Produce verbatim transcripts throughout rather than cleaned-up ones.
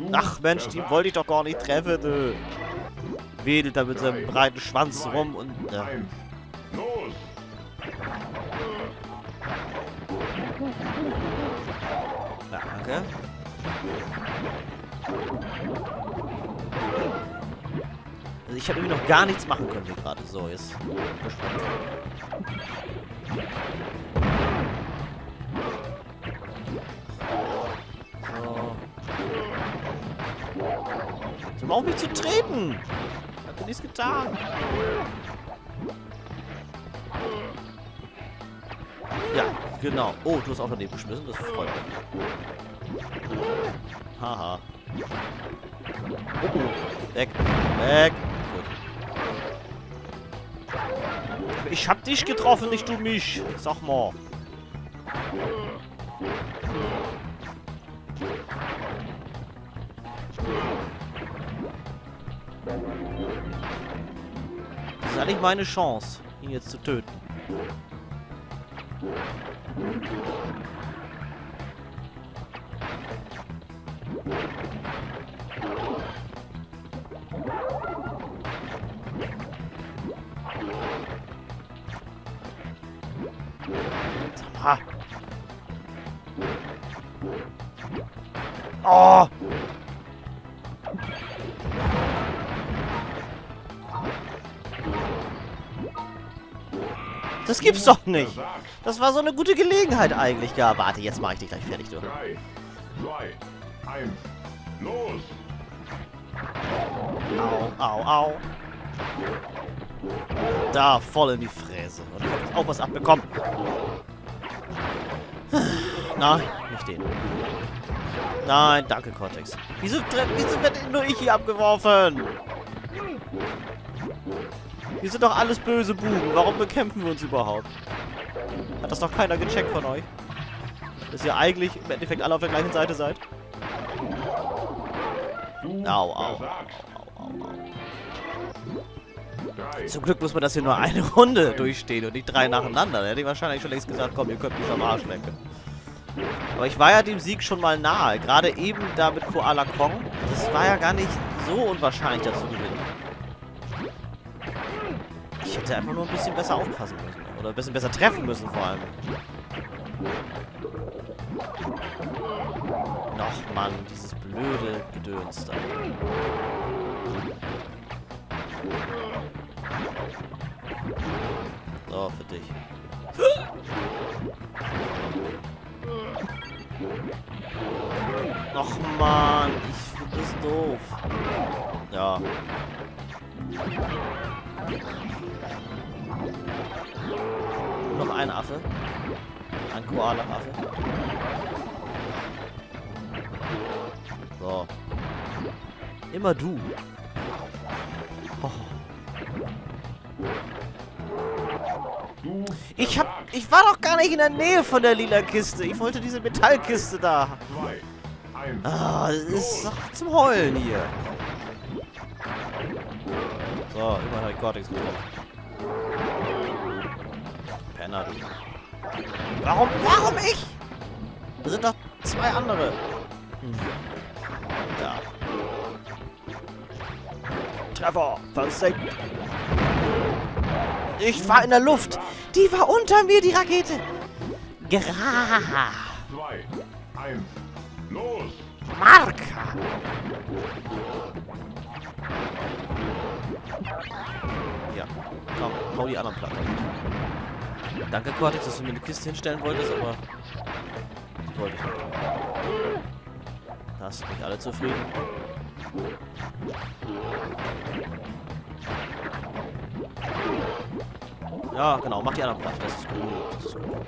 Ach Mensch, die wollte ich doch gar nicht treffen, du. Wedelt da mit seinem breiten Schwanz rum und... Ja. Ja, danke. Also ich habe irgendwie noch gar nichts machen können hier gerade. So, jetzt. So. Sie brauchen mich zu treten. Hat er nichts getan. Ja, genau. Oh, du hast auch daneben geschmissen. Das freut mich. Haha. Oh, oh. Weg. Weg. Gut. Ich hab dich getroffen, nicht du mich. Sag mal. Das ist eigentlich meine Chance, ihn jetzt zu töten. Ha. Oh! Das gibt's doch nicht. Das war so eine gute Gelegenheit eigentlich. Ja, warte, jetzt mache ich dich gleich fertig, du. drei, zwei, eins, los! Au, au, au. Da, voll in die Fräse. Und ich hab jetzt auch was abbekommen. Nein, nicht den. Nein, danke, Cortex. Wieso, wieso wird nur ich hier abgeworfen? Wir sind doch alles böse Buben. Warum bekämpfen wir uns überhaupt? Hat das doch keiner gecheckt von euch? Dass ihr eigentlich im Endeffekt alle auf der gleichen Seite seid? Au, au, au, au, au, au. Zum Glück muss man das hier nur eine Runde durchstehen und nicht drei nacheinander. Da hätte ich wahrscheinlich schon längst gesagt, komm, ihr könnt mich am Arsch lecken. Aber ich war ja dem Sieg schon mal nahe. Gerade eben da mit Koala Kong. Das war ja gar nicht so unwahrscheinlich, dazu zu gewinnen. Ich hätte einfach nur ein bisschen besser aufpassen müssen. Oder ein bisschen besser treffen müssen vor allem. Noch, Mann, dieses blöde Gedöns da. So, für dich. Ach, Mann, ich finde das doof. Ja. Noch ein Affe. Ein Koala-Affe. So. Immer du. Oh. Ich hab... Ich war doch gar nicht in der Nähe von der lila Kiste. Ich wollte diese Metallkiste da. Ah, das ist doch zum Heulen hier. So, immerhin habe ich Cortex getroffen. Penner, du. Warum? Warum ich? Da sind doch zwei andere. Hm. Da. Treffer, versenkt. Ich war in der Luft. Die war unter mir, die Rakete. Gra. zwei, eins, los! Marka. Ja, komm, hau die anderen Platten. Danke, Cortex, dass du mir eine Kiste hinstellen wolltest, aber die wollte ich nicht. Da hast du nicht alle zufrieden. Ja, genau, mach die anderen Platten, das ist gut. Das ist gut.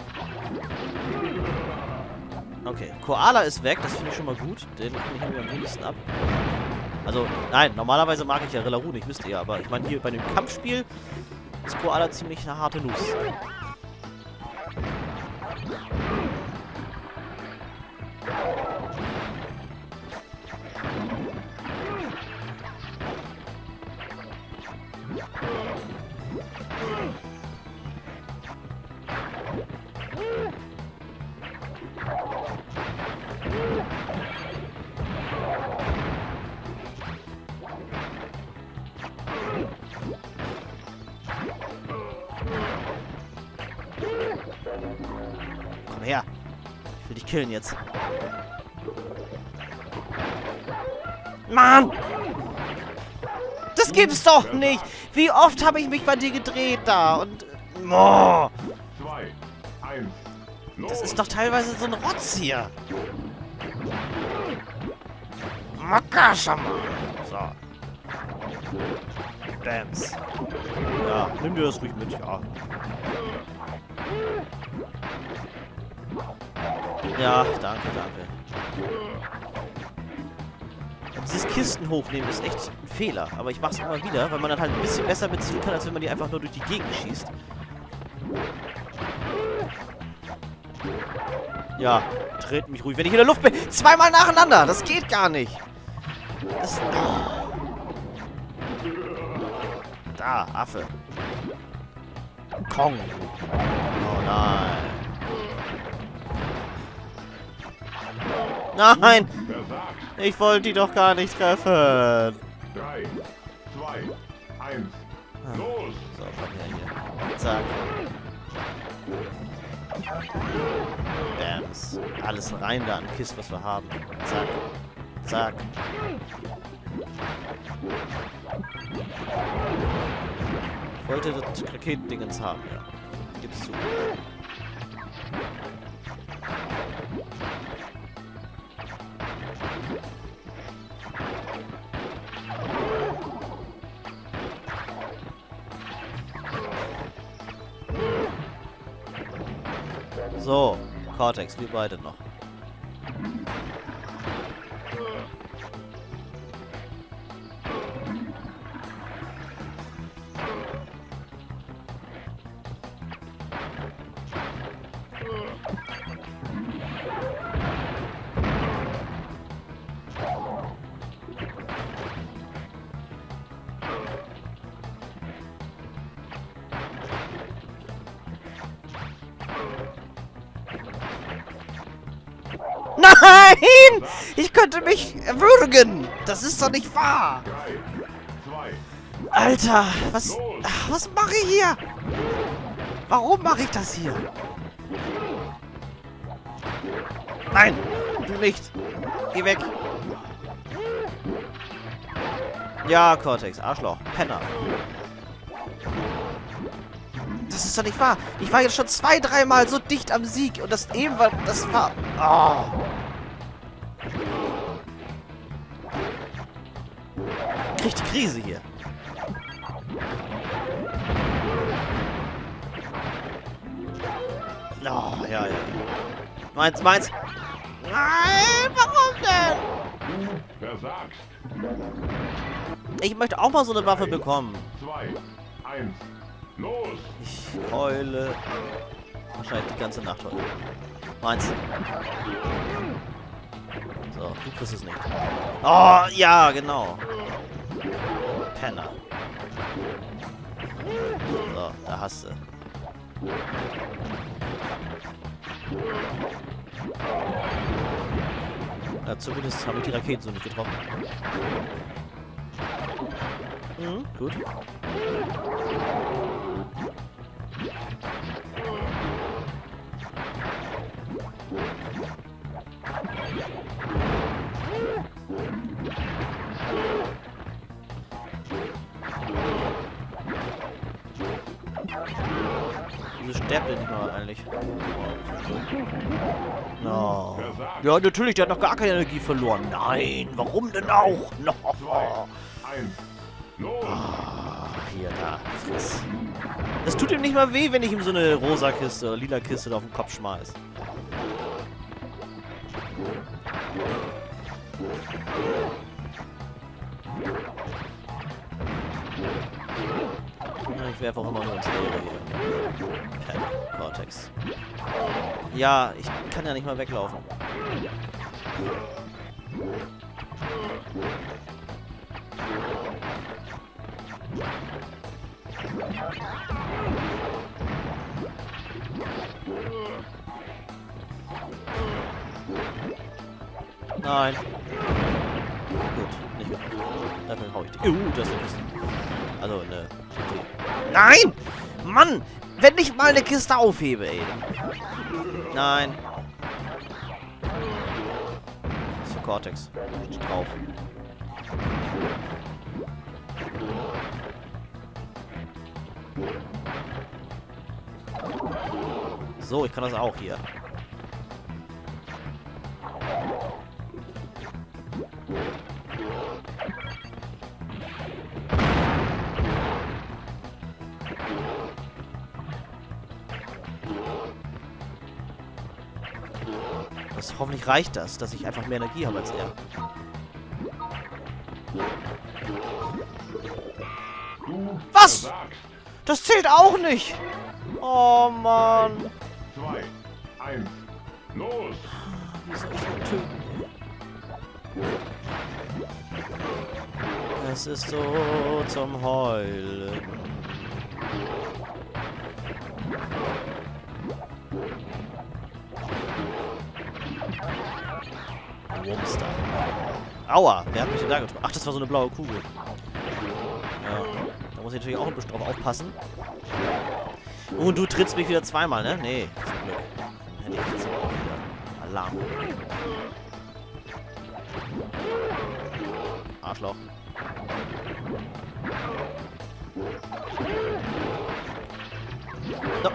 Okay, Koala ist weg, das finde ich schon mal gut. Den kann ich mir am wenigsten ab. Also, nein, normalerweise mag ich ja Rillaru nicht, wisst ihr, aber ich meine, hier bei dem Kampfspiel ist Koala ziemlich eine harte Nuss. Komm her. Ich will dich killen jetzt. Mann! Das gibt's doch nicht! Wie oft habe ich mich bei dir gedreht da? Und... Oh, zwei, eins, los! das ist doch teilweise so ein Rotz hier. Makashama. So. Bams. Ja, nimm dir das ruhig mit, ja. Ja, danke, danke. Dieses Kisten hochnehmen ist echt ein Fehler, aber ich mach's immer wieder, weil man dann halt ein bisschen besser beziehen kann, als wenn man die einfach nur durch die Gegend schießt. Ja, dreht mich ruhig, wenn ich in der Luft bin. Zweimal nacheinander, das geht gar nicht. Das, oh. Da, Affe. Kong. Oh nein. Nein! Versagt. Ich wollte die doch gar nicht treffen. drei, zwei, eins, los! So, komm her hier. Zack. Bams. Alles rein da an Kist, was wir haben. Zack. Zack. Ich wollte das Raketendingens haben, ja. Gib's zu. So, Cortex, wir beide noch. Nein! Ich könnte mich erwürgen! Das ist doch nicht wahr! drei, zwei, Alter, was, ach, was mache ich hier? Warum mache ich das hier? Nein, du nicht. Geh weg. Ja, Cortex, Arschloch, Penner. Das ist doch nicht wahr. Ich war jetzt schon zwei, dreimal so dicht am Sieg und das eben war, das war... Oh. Krieg die Krise hier. Oh, ja, ja. Meins, meins. Nein, warum denn? versagt. Ich möchte auch mal so eine Waffe bekommen. zwei, eins, los! Ich heule. Wahrscheinlich die ganze Nacht heute. Meins. So, du kriegst es nicht. Oh, ja, genau. Penner. So, da hast du. Ja, zumindest habe ich die Raketen so nicht getroffen. Mhm, gut. Wieso sterbt der nicht mal eigentlich? No. Ja, natürlich, der hat noch gar keine Energie verloren. Nein, warum denn auch? No. eins, los! Ah, hier, da. Friss. Das tut ihm nicht mal weh, wenn ich ihm so eine rosa Kiste oder lila Kiste da auf den Kopf schmeiß. Ich werfe auch immer nur ins Leere hier. Okay, Cortex. Ja, ich kann ja nicht mal weglaufen. Nein. Gut, nicht mehr. Dafür hau ich die. Uh, das ist eine Kiste. Also, ne. Nein! Mann! Wenn ich mal eine Kiste aufhebe, ey. Nein. Das ist für Cortex. Steht drauf. So, ich kann das auch hier. Das, hoffentlich reicht das, dass ich einfach mehr Energie habe als er. Was? Das zählt auch nicht! Oh Mann! zwei, eins, los! Wie soll ich ihn töten? Es ist so zum Heulen. Wumster. Aua, wer hat mich denn da getroffen? Ach, das war so eine blaue Kugel. Ja, da muss ich natürlich auch ein bisschen drauf aufpassen. Und du trittst mich wieder zweimal, ne? Nee, zum Glück. Dann hätte ich jetzt auch wieder Alarm. Arschloch. No.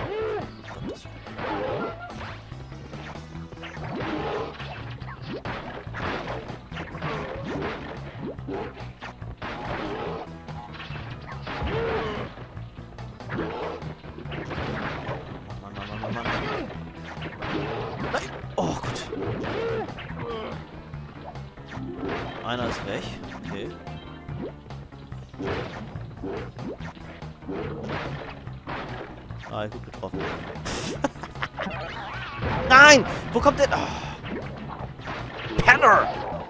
Mann, Mann, Mann, Mann, Mann. Nein. Oh Gott. Einer ist weg. Okay. Ah, gut getroffen. Nein! Wo kommt der? Oh. Penner!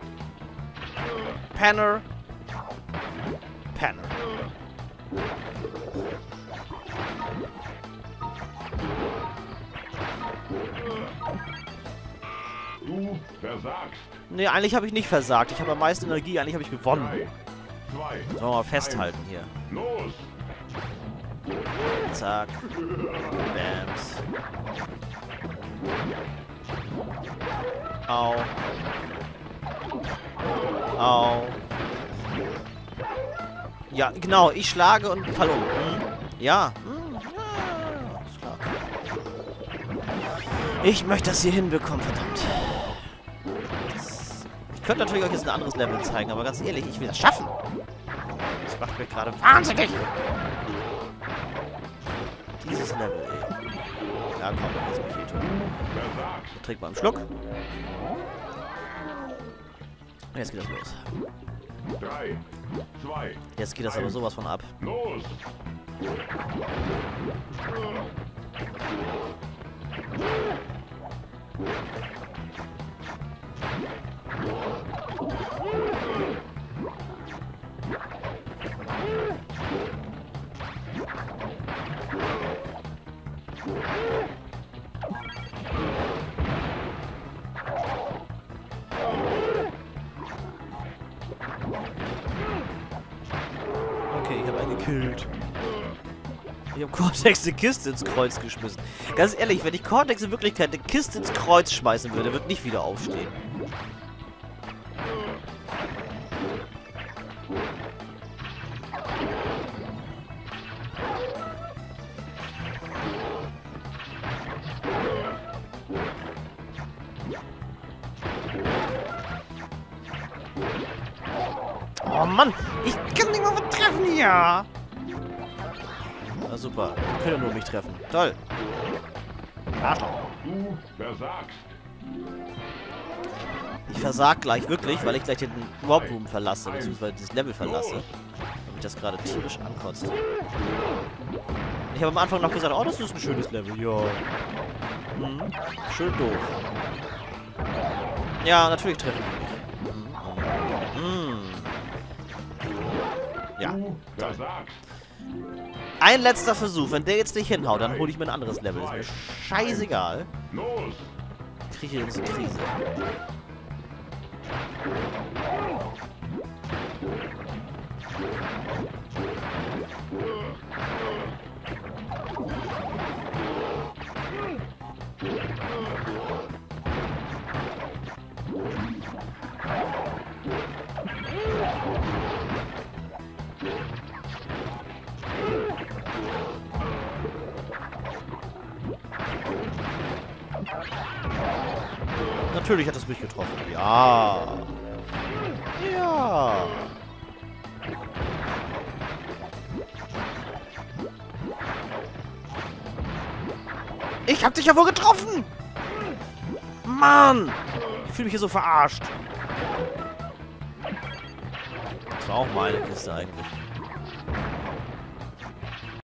Penner! Penner. Du versagst. Nee, eigentlich habe ich nicht versagt. Ich habe am meisten Energie. Eigentlich habe ich gewonnen. drei, zwei, Sollen wir mal festhalten hier. los! Zack. Bams. Au. Au. Ja, genau. Ich schlage und fall um. Hm? Ja. Hm? Ja. Ist klar. Ich möchte das hier hinbekommen, verdammt. Das, ich könnte natürlich euch jetzt ein anderes Level zeigen, aber ganz ehrlich, ich will das schaffen. Das macht mir gerade wahnsinnig. Dieses Level, ey. Ja, komm, lass mich hier tun. Trink mal einen Schluck. Und jetzt geht das los. drei, zwei, Jetzt geht das aber sowas von ab. los! Okay, ich habe einen gekillt. Ich habe Cortex eine Kiste ins Kreuz geschmissen. Ganz ehrlich, wenn ich Cortex in Wirklichkeit eine Kiste ins Kreuz schmeißen würde, wird nicht wieder aufstehen. Oh Mann, ich kann nicht mal was treffen hier. Na super, ich könnte nur mich treffen. Toll. Arschloch. Du versagst. Ich versag gleich wirklich, weil ich gleich den Warp Room verlasse, beziehungsweise dieses Level verlasse. Und mich das gerade tierisch ankotzt. Ich habe am Anfang noch gesagt, oh, das ist ein schönes Level. Ja. Hm. Schön doof. Ja, natürlich treffen die mich. Hm. Ja. Du versagst. Ein letzter Versuch. Wenn der jetzt nicht hinhaut, dann hole ich mir ein anderes Level. Ist mir scheißegal. Los! Ich kriege hier eine Krise. Natürlich hat es mich getroffen. Ja. Ja. Ich hab dich ja wohl getroffen! Mann! Ich fühle mich hier so verarscht. Das war auch meine Kiste eigentlich.